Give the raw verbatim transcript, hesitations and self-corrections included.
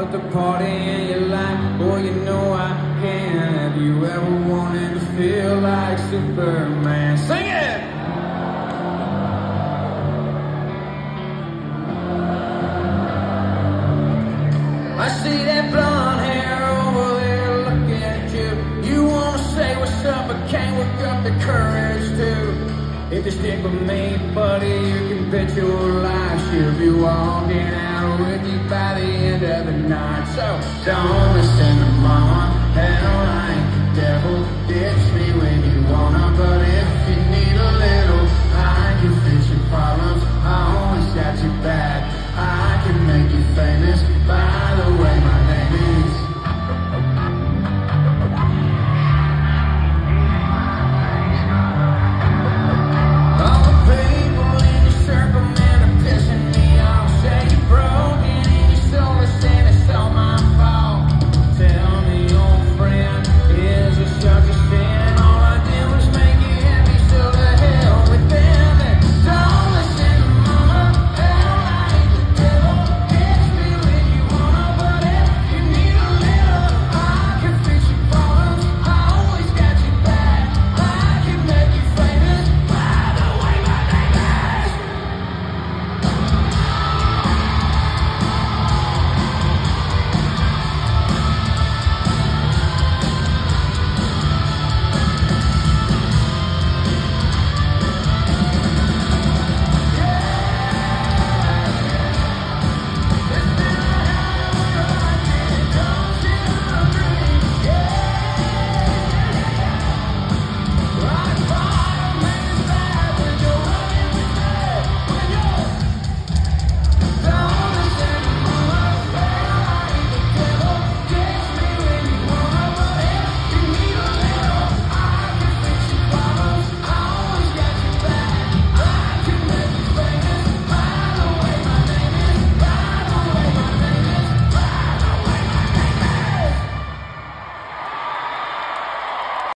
up the party in your life. Boy, you know I can. Have you ever wanted to feel like Superman? Sing it! I see that blonde hair over there looking at you. You wanna say what's up, but can't work up the courage to. If you stick with me, buddy, you can bet your life she'll be walking out with you by the end of the night. So don't listen to mama, hell, I ain't the devil.